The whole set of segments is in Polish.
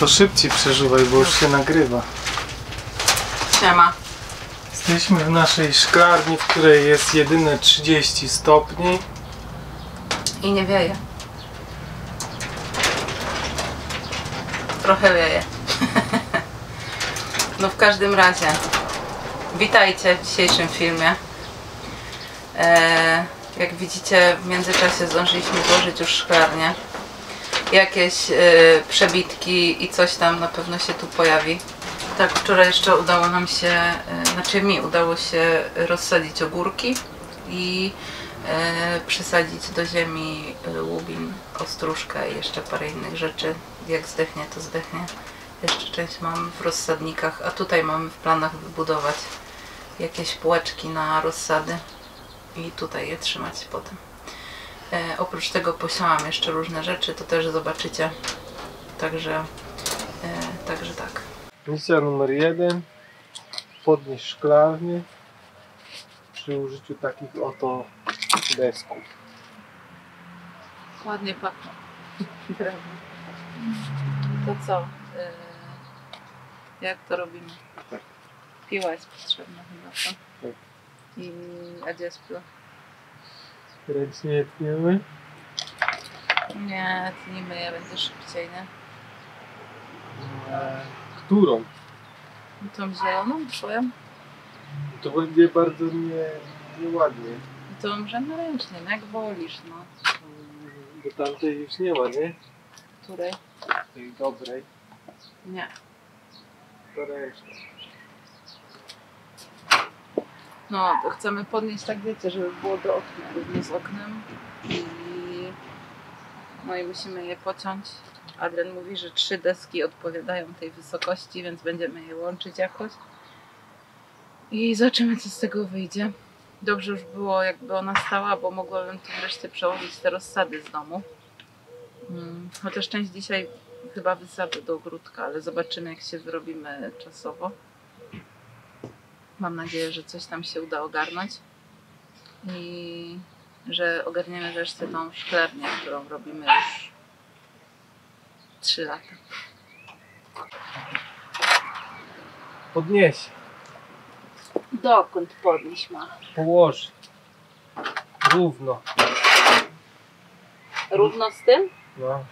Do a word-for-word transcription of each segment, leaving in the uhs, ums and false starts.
to szybciej przeżuwaj, bo już się nagrywa. Siema. Jesteśmy w naszej szklarni, w której jest jedyne trzydzieści stopni. I nie wieje. Trochę wieje. No w każdym razie, witajcie w dzisiejszym filmie. E, jak widzicie, w międzyczasie zdążyliśmy złożyć już szklarnię. Jakieś e, przebitki i coś tam na pewno się tu pojawi. Tak, wczoraj jeszcze udało nam się, e, znaczy mi udało się rozsadzić ogórki i e, przysadzić do ziemi łubin, ostróżkę i jeszcze parę innych rzeczy. Jak zdechnie, to zdechnie. Jeszcze część mam w rozsadnikach, a tutaj mamy w planach wybudować jakieś półeczki na rozsady i tutaj je trzymać potem. E, oprócz tego posiałam jeszcze różne rzeczy, to też zobaczycie. Także, e, także tak. Misja numer jeden. Podnieść szklarnię przy użyciu takich oto desków. Ładnie pachną. To co? E, jak to robimy? Tak. Piła jest potrzebna chyba, co? Tak. I a gdzie jest piła? Ręcznie tniemy. Nie, tnijmy je, będzie szybciej, nie? E, którą? Tą zieloną, twoją? To będzie bardzo nie, nieładnie. To możemy ręcznie, no jak wolisz, no. Do tamtej już nie ma, nie? Której? Tej dobrej. Nie. To ręcznie. No, to chcemy podnieść, tak wiecie, żeby było do okna, równo z oknem. I... No i musimy je pociąć. Adrian mówi, że trzy deski odpowiadają tej wysokości, więc będziemy je łączyć jakoś. I zobaczymy, co z tego wyjdzie. Dobrze już było, jakby ona stała, bo mogłabym tu wreszcie przełożyć te rozsady z domu. Hmm. Chociaż część dzisiaj chyba wysadzę do ogródka, ale zobaczymy, jak się wyrobimy czasowo. Mam nadzieję, że coś tam się uda ogarnąć i że ogarniemy wreszcie tą szklarnię, którą robimy już trzy lata. Podnieś. Dokąd podnieść ma? Położ. Równo. Równo z tym? No.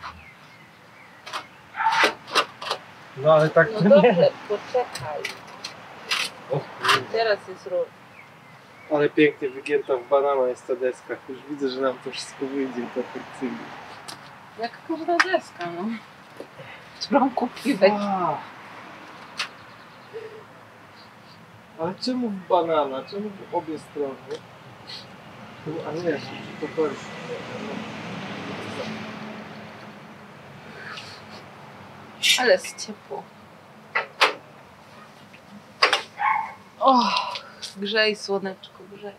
No ale tak No to dobrze, nie. poczekaj. O, Teraz jest równo. ale pięknie wygięta w banana jest ta deska. Już widzę, że nam to wszystko wyjdzie perfekcyjnie. Jak każda deska, no. Którą kupiłeś. A. Ale czemu w banana? Czemu w obie strony? A nie, to to jest... Ale jest ciepło. O, grzej słoneczko, grzej.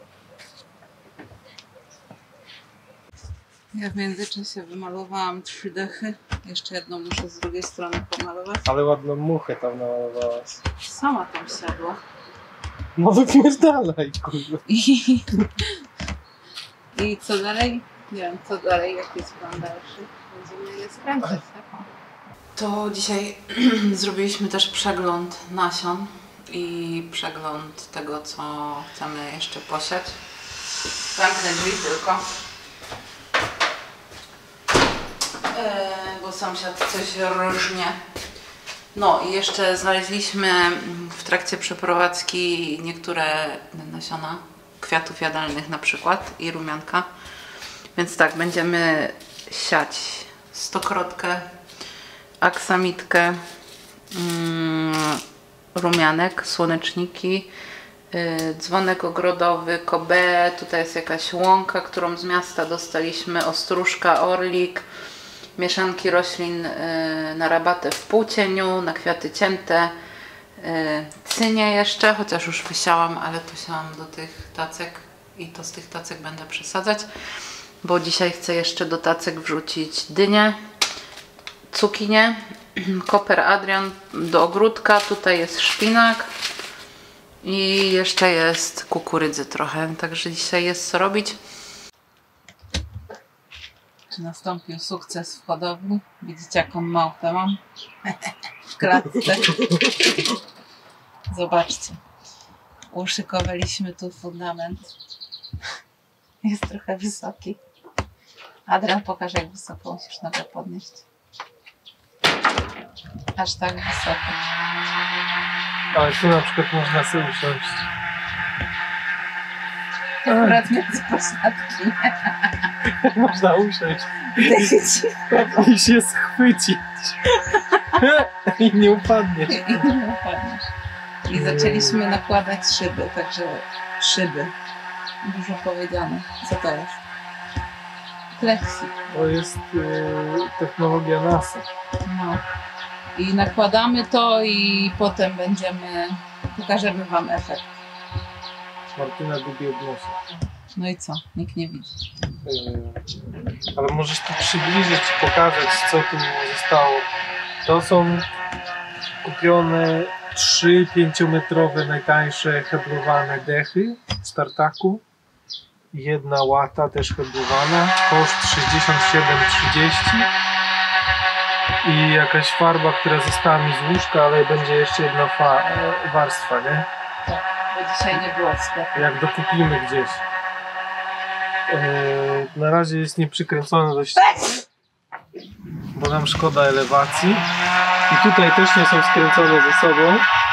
Ja w międzyczasie wymalowałam trzy dechy. Jeszcze jedną muszę z drugiej strony pomalować. Ale ładną muchę tam namalowałaś. Sama tam siadła. No wypierdalaj, kurwa. I, I co dalej? Nie wiem, co dalej, jaki jest plan dalszy. Będziemy je skręcać, tak? To dzisiaj zrobiliśmy też przegląd nasion i przegląd tego, co chcemy jeszcze posiać. Zamknę drzwi tylko. E, bo sąsiad coś różnie. No i jeszcze znaleźliśmy w trakcie przeprowadzki niektóre nasiona kwiatów jadalnych na przykład i rumianka. Więc tak, będziemy siać stokrotkę, aksamitkę, mm, rumianek, słoneczniki, yy, dzwonek ogrodowy, kobe, tutaj jest jakaś łąka, którą z miasta dostaliśmy, ostróżka, orlik, mieszanki roślin yy, na rabatę w półcieniu, na kwiaty cięte, yy, cynie jeszcze, chociaż już wysiałam, ale to siałam do tych tacek i to z tych tacek będę przesadzać, bo dzisiaj chcę jeszcze do tacek wrzucić dynię, cukinię, koper Adrian do ogródka, tutaj jest szpinak i jeszcze jest kukurydzy trochę, także dzisiaj jest co robić. Czy nastąpił sukces w hodowli? Widzicie, jaką małpę mam w klatce? Zobaczcie. Uszykowaliśmy tu fundament. Jest trochę wysoki. Adrian, pokaż, jak wysoko musisz nogę podnieść. Aż tak wysoko. Ale tu na przykład można sobie usiąść. Akurat między posadki. Można usiąść Dajcie ci i się schwycić. I nie upadniesz. I nie upadniesz. I zaczęliśmy nakładać szyby, także szyby. Dużo powiedziane. Co to jest? Plexi. To jest yy, technologia NASA. No. I nakładamy to i potem będziemy, pokażemy wam efekt. Martyna gubi od nosa. No i co? Nikt nie widzi. Yy, ale możesz tu przybliżyć i pokazać, co tu zostało. To są kupione trzy pięciometrowe najtańsze heblowane dechy z tartaku. Jedna łata też heblowana. Koszt sześćdziesiąt siedem trzydzieści. I jakaś farba, która została mi z łóżka, ale będzie jeszcze jedna fa warstwa, nie? Tak, bo dzisiaj nie było w sklepie. Jak dokupimy gdzieś. Yy, na razie jest nieprzykręcone do ściany, bo nam szkoda elewacji. I tutaj też nie są skręcone ze sobą.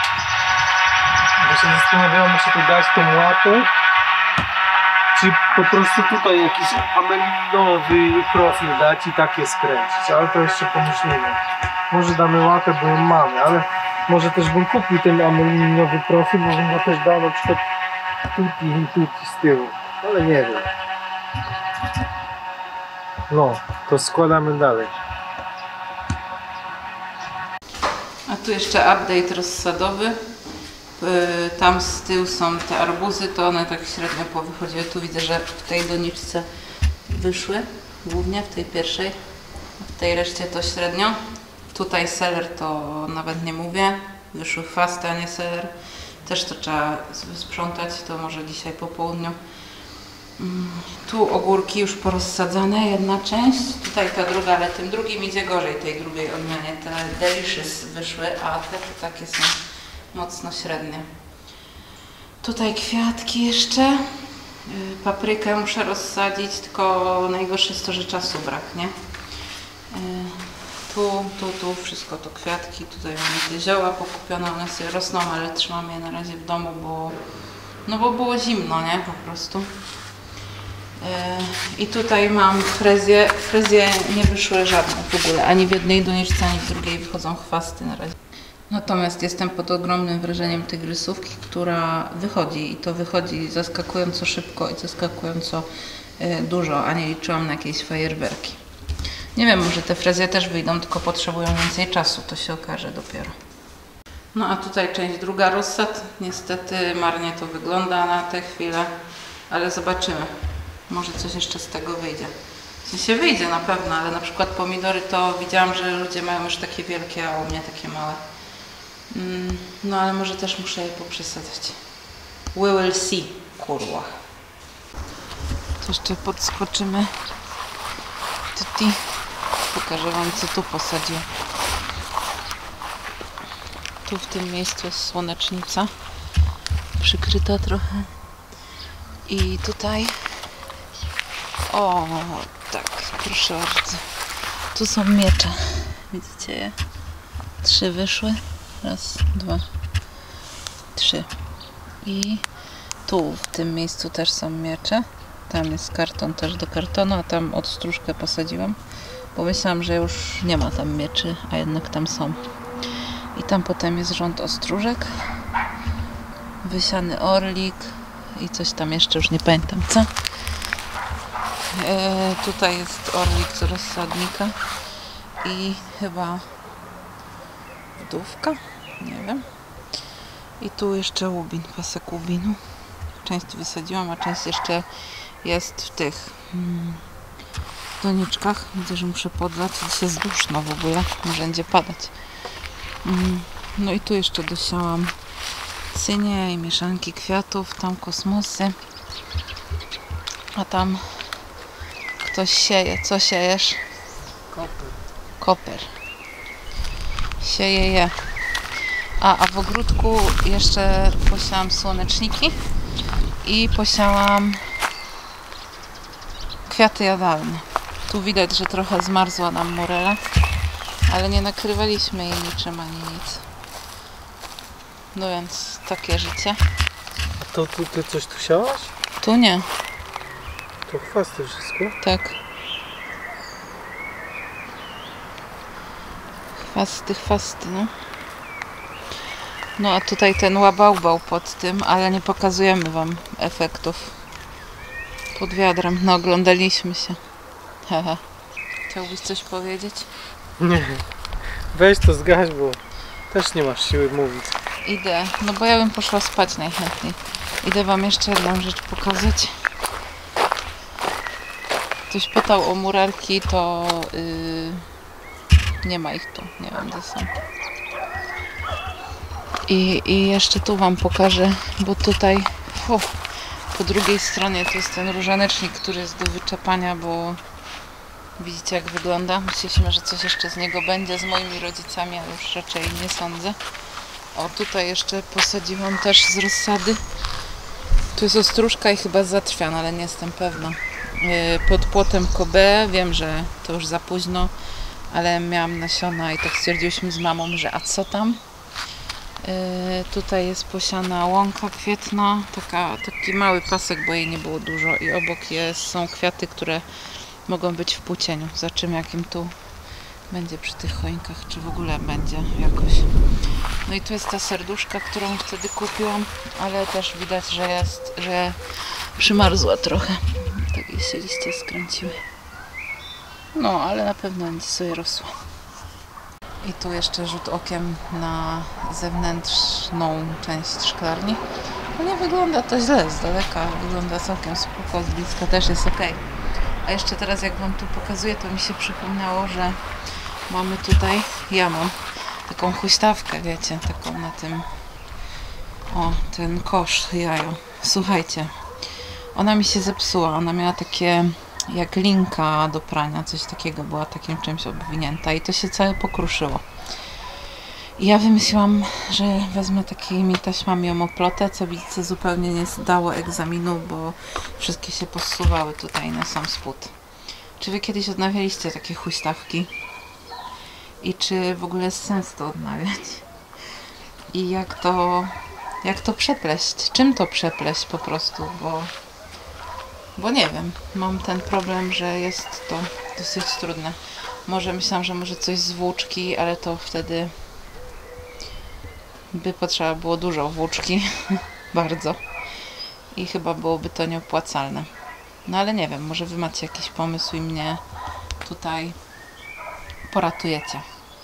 Bo się zastanawiamy, czy tu dać tą łapę, czy po prostu tutaj jakiś amelinowy profil dać i takie skręcić. Ale to jeszcze pomyślimy. Może damy łapę, bo ją mamy, ale może też bym kupił ten amelinowy profil, bo bym go też dał na przykład tutti i tutti z tyłu. Ale nie wiem. No, to składamy dalej. A tu jeszcze update rozsadowy. Tam z tyłu są te arbuzy, to one tak średnio powychodziły. Tu widzę, że w tej doniczce wyszły, głównie w tej pierwszej, w tej reszcie to średnio. Tutaj seler to nawet nie mówię, wyszły chwasty, a nie seler. Też to trzeba sprzątać, to może dzisiaj po południu. Tu ogórki już porozsadzane, jedna część, tutaj ta druga, ale tym drugim idzie gorzej, tej drugiej odmianie. Te delicious wyszły, a te to takie są mocno średnie. Tutaj kwiatki jeszcze. Paprykę muszę rozsadzić, tylko najgorsze jest to, że czasu braknie. Tu, tu, tu wszystko to kwiatki. Tutaj mamy te zioła pokupione, one sobie rosną, ale trzymam je na razie w domu, bo, no bo było zimno, nie? Po prostu. I tutaj mam frezję. Frezje nie wyszły żadne w ogóle, ani w jednej doniczce, ani w drugiej wychodzą chwasty na razie. Natomiast jestem pod ogromnym wrażeniem tygrysówki, która wychodzi i to wychodzi zaskakująco szybko i zaskakująco y, dużo, a nie liczyłam na jakieś fajerwerki. Nie wiem, może te frezje też wyjdą, tylko potrzebują więcej czasu, to się okaże dopiero. No a tutaj część druga, rozsad. Niestety marnie to wygląda na tę chwilę, ale zobaczymy. Może coś jeszcze z tego wyjdzie. W sensie wyjdzie na pewno, ale na przykład pomidory to widziałam, że ludzie mają już takie wielkie, a u mnie takie małe. Mm, no ale może też muszę je poprzesadzać. We will see, kurwa. To jeszcze podskoczymy. Tutti. Pokażę wam, co tu posadził. Tu w tym miejscu jest słonecznica. Przykryta trochę. I tutaj... O, tak, proszę bardzo. Tu są miecze. Widzicie je? Trzy wyszły. Raz, dwa, trzy. I tu w tym miejscu też są miecze. Tam jest karton też do kartonu, a tam odstróżkę posadziłam. Bo myślałam, że już nie ma tam mieczy, a jednak tam są. I tam potem jest rząd ostróżek. Wysiany orlik. I coś tam jeszcze, już nie pamiętam co. E, tutaj jest orlik z rozsadnika. I chyba wdówka? Nie wiem. I tu jeszcze łubin, pasek łubinu. Część wysadziłam, a część jeszcze jest w tych hmm, doniczkach. Widzę, że muszę podlać. Dzisiaj jest duszno w ogóle. Może będzie padać. Hmm. No i tu jeszcze dosiałam cynie i mieszanki kwiatów. Tam kosmosy. A tam Ktoś sieje. Co siejesz? Koper. Koper. Sieje je. A, a w ogródku jeszcze posiałam słoneczniki i posiałam kwiaty jadalne. Tu widać, że trochę zmarzła nam morela, ale nie nakrywaliśmy jej niczym ani nic. No więc takie życie. A to tu ty coś tu siałaś? Tu nie. To chwasty wszystko? Tak. Chwasty, chwasty, no. No a tutaj ten łabałbał pod tym, ale nie pokazujemy wam efektów. Pod wiadrem, no oglądaliśmy się. Haha. Chciałbyś coś powiedzieć? Nie. Weź to zgaś, bo też nie masz siły mówić. Idę, no bo ja bym poszła spać najchętniej. Idę wam jeszcze jedną rzecz pokazać. Ktoś pytał o murarki, to yy, nie ma ich tu, nie wiem gdzie są. I, I jeszcze tu wam pokażę, bo tutaj o, po drugiej stronie to jest ten różanecznik, który jest do wyczepania, bo widzicie jak wygląda. Myśleliśmy, że coś jeszcze z niego będzie z moimi rodzicami, ale już raczej nie sądzę. O, tutaj jeszcze posadziłam też z rozsady. Tu jest ostróżka i chyba zatrwian, ale nie jestem pewna. Pod płotem Kobe, wiem, że to już za późno, ale miałam nasiona i tak stwierdziłyśmy z mamą, że a co tam? Yy, tutaj jest posiana łąka kwietna, taka, taki mały pasek, bo jej nie było dużo i obok jest, są kwiaty, które mogą być w płócieniu. Zobaczymy jak im tu będzie przy tych choinkach, czy w ogóle będzie jakoś. No i tu jest ta serduszka, którą wtedy kupiłam, ale też widać, że jest, że przymarzła trochę. Tak jej się liście skręciły. No, ale na pewno będzie sobie rosła. I tu jeszcze rzut okiem na zewnętrzną część szklarni. No nie wygląda to źle, z daleka wygląda całkiem spoko, z bliska też jest ok. A jeszcze teraz jak wam tu pokazuję, to mi się przypomniało, że mamy tutaj, ja mam taką huśtawkę, wiecie, taką na tym, o, ten kosz jajo. Słuchajcie, ona mi się zepsuła, ona miała takie jak linka do prania, coś takiego, była takim czymś obwinięta i to się całe pokruszyło. I ja wymyśliłam, że wezmę takimi taśmami omoplotę, co widzicie zupełnie nie zdało egzaminu, bo wszystkie się posuwały tutaj na sam spód. Czy wy kiedyś odnawialiście takie huśtawki? I czy w ogóle jest sens to odnawiać? I jak to, jak to przepleść? Czym to przepleść po prostu, bo Bo nie wiem, mam ten problem, że jest to dosyć trudne. Może myślałam, że może coś z włóczki, ale to wtedy by potrzeba było dużo włóczki. Bardzo. I chyba byłoby to nieopłacalne. No ale nie wiem, może wy macie jakiś pomysł i mnie tutaj poratujecie.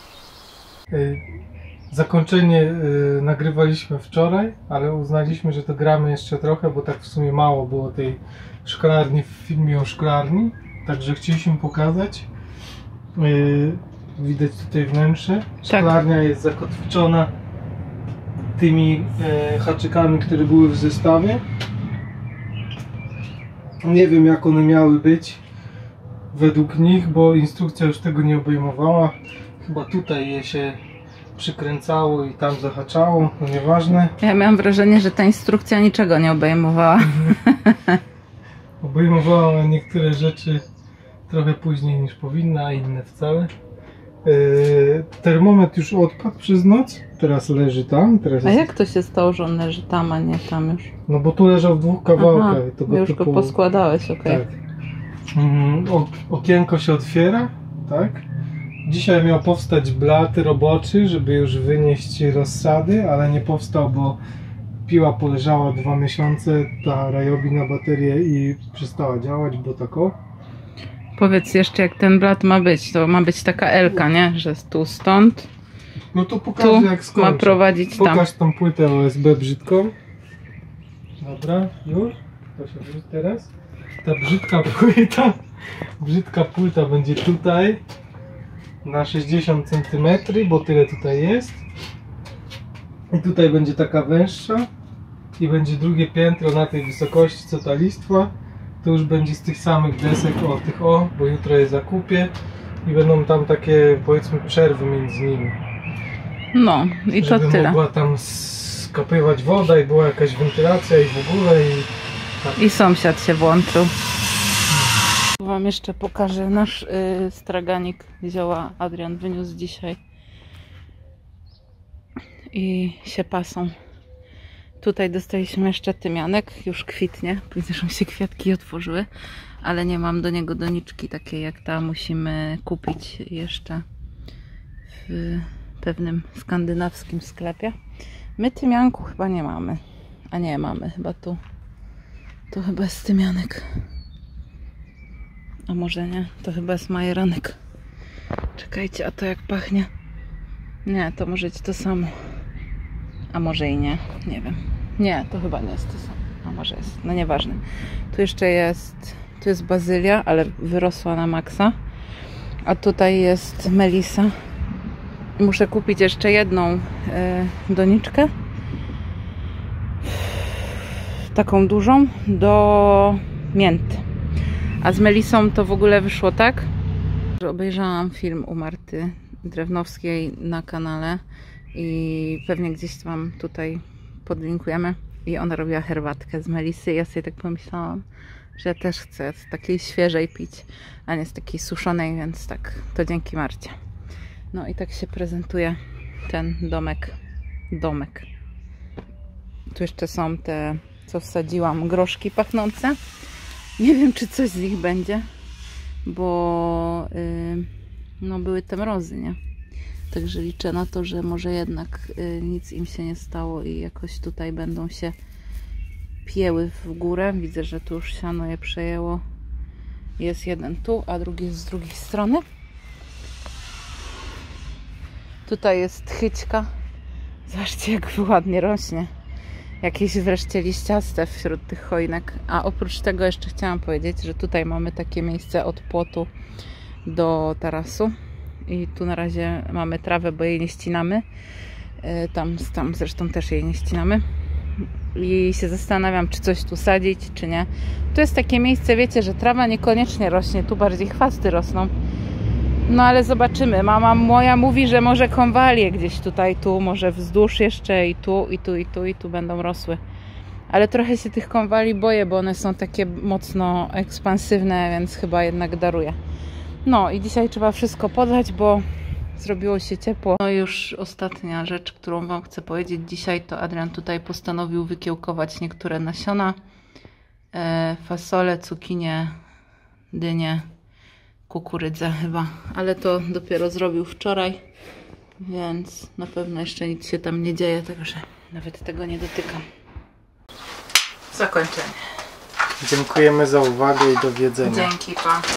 Zakończenie nagrywaliśmy wczoraj, ale uznaliśmy, że to gramy jeszcze trochę, bo tak w sumie mało było tej szklarni w filmie o szklarni. Także chcieliśmy pokazać. Widać tutaj wnętrze. Szklarnia tak jest zakotwiczona tymi haczykami, które były w zestawie. Nie wiem jak one miały być według nich, bo instrukcja już tego nie obejmowała. Chyba tutaj je się przykręcało i tam zahaczało, no nieważne. Ja miałam wrażenie, że ta instrukcja niczego nie obejmowała. Obejmowała niektóre rzeczy trochę później niż powinna, a inne wcale. Yy, termometr już odpadł przez noc, teraz leży tam. Teraz a jest... jak to się stało, że on leży tam, a nie tam już? No bo tu leżał w dwóch kawałkach. Aha, to go już typu... go poskładałeś, okej. Okay. Tak. Mm, okienko się otwiera, tak? Dzisiaj miał powstać blat roboczy, żeby już wynieść rozsady, ale nie powstał, bo piła poleżała dwa miesiące, ta Ryobi na baterię i przestała działać, bo tak o. Powiedz jeszcze jak ten blat ma być, to ma być taka elka, nie? Że tu stąd, no to pokażę tu jak skończę. ma prowadzić tam. Pokaż tą płytę O S B brzydką. Dobra, już? To się wróci teraz. Ta brzydka płyta, brzydka płyta będzie tutaj. Na sześćdziesiąt centymetrów, bo tyle tutaj jest. I tutaj będzie taka węższa i będzie drugie piętro na tej wysokości co ta listwa to już będzie z tych samych desek, o tych o, bo jutro je zakupię i będą tam takie, powiedzmy, przerwy między nimi. No i to żeby tyle. mogła tam skapywać woda i była jakaś wentylacja i w ogóle i... Tak. I sąsiad się włączył. Wam jeszcze pokażę nasz y, straganik zioła. Adrian wyniósł dzisiaj i się pasą. Tutaj dostaliśmy jeszcze tymianek, już kwitnie. Widzę, że się kwiatki otworzyły, ale nie mam do niego doniczki takiej jak ta. Musimy kupić jeszcze w pewnym skandynawskim sklepie. My tymianku chyba nie mamy. A nie, mamy chyba tu. To chyba jest tymianek. A może nie? To chyba jest majeranek. Czekajcie, a to jak pachnie? Nie, to może być to samo. A może i nie? Nie wiem. Nie, to chyba nie jest to samo. A może jest. No nieważne. Tu jeszcze jest... Tu jest bazylia, ale wyrosła na maksa. A tutaj jest melisa. Muszę kupić jeszcze jedną y, doniczkę. Taką dużą do mięty. A z melisą to w ogóle wyszło tak, że obejrzałam film u Marty Drewnowskiej na kanale i pewnie gdzieś tam tutaj podlinkujemy i ona robiła herbatkę z melisy i ja sobie tak pomyślałam, że ja też chcę z takiej świeżej pić, a nie z takiej suszonej, więc tak, to dzięki Marcie. No i tak się prezentuje ten domek. Domek. Tu jeszcze są te, co wsadziłam, groszki pachnące. Nie wiem, czy coś z nich będzie, bo yy, no były te mrozy, nie? Także liczę na to, że może jednak yy, nic im się nie stało i jakoś tutaj będą się pieły w górę. Widzę, że tu już siano je przejęło. Jest jeden tu, a drugi jest z drugiej strony. Tutaj jest chyćka. Zobaczcie, jak ładnie rośnie. Jakieś wreszcie liściaste wśród tych choinek. A oprócz tego jeszcze chciałam powiedzieć, że tutaj mamy takie miejsce od płotu do tarasu. I tu na razie mamy trawę, bo jej nie ścinamy. Tam, tam zresztą też jej nie ścinamy. I się zastanawiam, czy coś tu sadzić, czy nie. Tu jest takie miejsce, wiecie, że trawa niekoniecznie rośnie. Tu bardziej chwasty rosną. No ale zobaczymy. Mama moja mówi, że może konwalie gdzieś tutaj, tu, może wzdłuż jeszcze i tu, i tu, i tu, i tu będą rosły. Ale trochę się tych konwali boję, bo one są takie mocno ekspansywne, więc chyba jednak daruję. No i dzisiaj trzeba wszystko podlać, bo zrobiło się ciepło. No i już ostatnia rzecz, którą wam chcę powiedzieć dzisiaj, to Adrian tutaj postanowił wykiełkować niektóre nasiona. E, fasole, cukinie, dynie, kukurydzę chyba, ale to dopiero zrobił wczoraj, więc na pewno jeszcze nic się tam nie dzieje, także nawet tego nie dotykam. Zakończenie. Dziękujemy za uwagę i do widzenia. Dzięki, pa.